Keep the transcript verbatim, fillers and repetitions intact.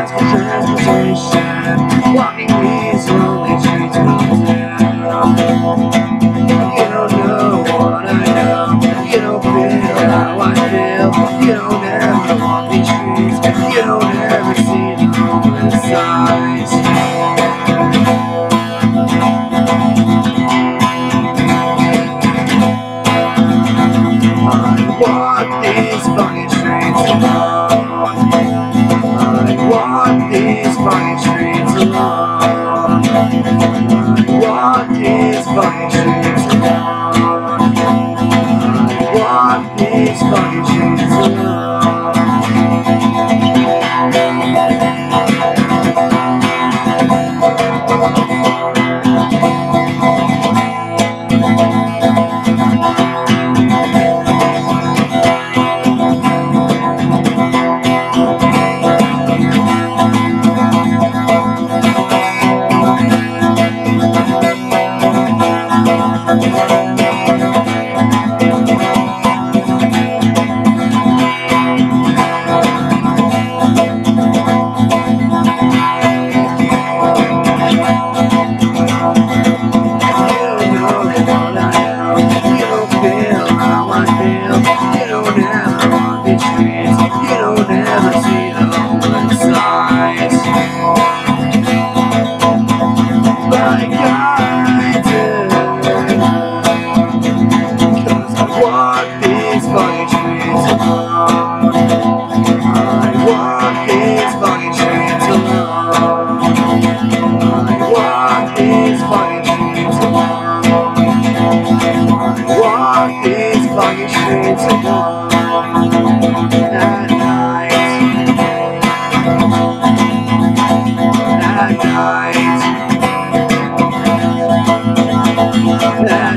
ask for transportation, walking these lonely streets will do. You don't know what I know, you don't feel how I feel, you don't ever walk these streets, you don't ever see the homeless signs. I walk these fucking streets alone. I walk these fucking streets alone. I walk these fucking streets alone. I walk these fucking streets alone. At night,